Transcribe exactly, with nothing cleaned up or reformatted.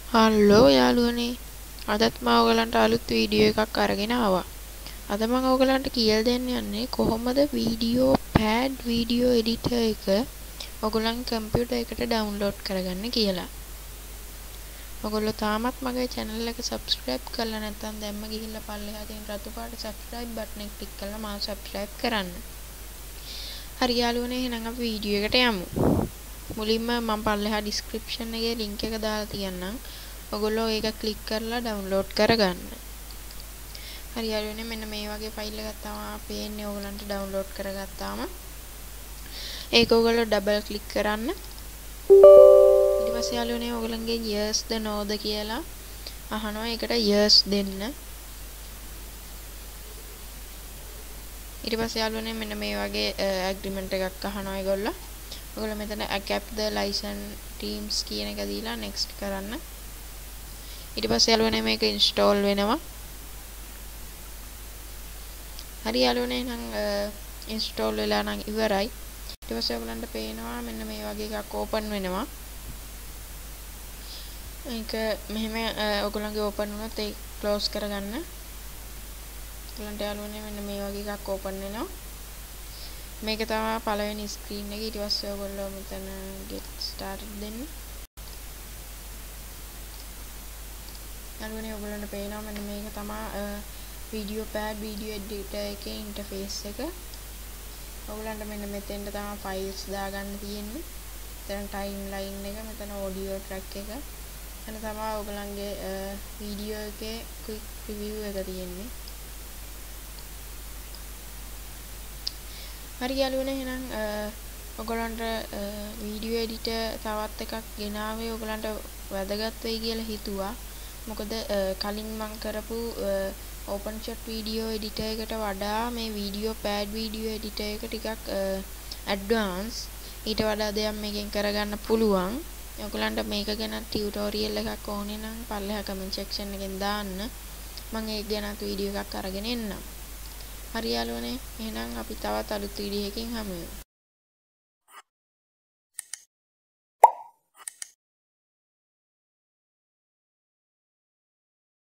Hello යාළුවනේ. අදත් මම ඔයගලන්ට අලුත් වීඩියෝ එකක් අරගෙන ආවා. අද මම ඔයගලන්ට කියලා දෙන්න යන්නේ කොහොමද වීඩියෝ පෑඩ් වීඩියෝ එඩිටර් එක ඔයගලන්ගේ කම්පියුටර් එකට ඩවුන්ලෝඩ් කරගන්න කියලා. ඔයගොල්ලෝ තාමත් මගේ channel එක subscribe කරලා නැත්නම් දැම්ම ගිහිල්ලා පල්ලෙහා තියෙන රතු පාට subscribe button එක click කරලා මාව subscribe කරන්න. හරි යාළුවනේ, එහෙනම් අපි වීඩියෝ එකට යමු. මුලින්ම මම පල්ලෙහා description එකේ link එක දාලා තියන්නම්. ඔයගොල්ලෝ ඒක ක්ලික් කරලා ඩවුන්ලෝඩ් කරගන්න. හරි යාළුවනේ, මෙන්න මේ වගේ ෆයිල් එකක් තමයි පේන්නේ ඔයගලන්ට ඩවුන්ලෝඩ් කරගත්තාම. ඒක ඔයගොල්ලෝ ඩබල් ක්ලික් කරන්න. ඊට පස්සේ යාළුවනේ ඔයගලන්ගේ yes ද no ද කියලා අහනවා. ඒකට yes දෙන්න. ඊට පස්සේ යාළුවනේ මෙන්න මේ වගේ ඇග්‍රීමන්ට් එකක් අහනවා ඒගොල්ලෝ. ඔයගොල්ලෝ මෙතන accept the license teams කියන එක දීලා next කරන්න. ඊට පස්සේ යාළුවනේ මේක install වෙනවා. හරි යාළුවනේ, නම් install වෙලා නම් ඉවරයි. ඊට පස්සේ ඔයගලන්ට පේනවා මෙන්න මේ වගේ එකක් open වෙනවා. ඒක මෙහෙම ඔයගලන්ගේ open වුණොත් ඒක close කරගන්න. ඔයගලන්ට යාළුවනේ මෙන්න මේ වගේ එකක් open වෙනවා. මේක තමයි පළවෙනි screen එක. ඊට පස්සේ ඔයගොල්ලෝ මෙතන get started දෙන්න. යාළුවනේ ඔයගොල්ලන්ට පේනවා මෙන්න මේක තමයි video pad video editor එකේ interface එක. ඔයගොල්ලන්ට මෙන්න මෙතෙන්ට තමයි files දාගන්න තියෙන්නේ. මෙතන timeline එක, මෙතන audio track එක. එතන තමයි ඔයගොල්ලන්ගේ video එකේ quick review එක තියෙන්නේ. හරි යාළුවනේ, එහෙනම් ඔයගොල්ලන්ට වීඩියෝ එඩිටර් තවත් එකක් ගෙනාවේ ඔයගොල්ලන්ට වැදගත් වෙයි කියලා හිතුවා. මොකද කලින් මම කරපු OpenShot වීඩියෝ එඩිටර් එකට වඩා මේ වීඩියෝ පෑඩ් වීඩියෝ එඩිටර් එක ටිකක් ඇඩ්වාන්ස්. ඊට වඩා දෙයක් මේකෙන් කරගන්න පුළුවන්. ඔයගොල්ලන්ට මේක ගැන ටියුටෝරියල් එකක් ඕනේ නම් පල්ලෙහා කමෙන්ට් සෙක්ෂන් එකෙන් දාන්න. මම ඒක ගැනත් වීඩියෝ එකක් අරගෙන එන්නම්. හරි යාළුවනේ, එහෙනම් අපි තවත් අලුත් වීඩියෝ එකකින් හමු වෙමු.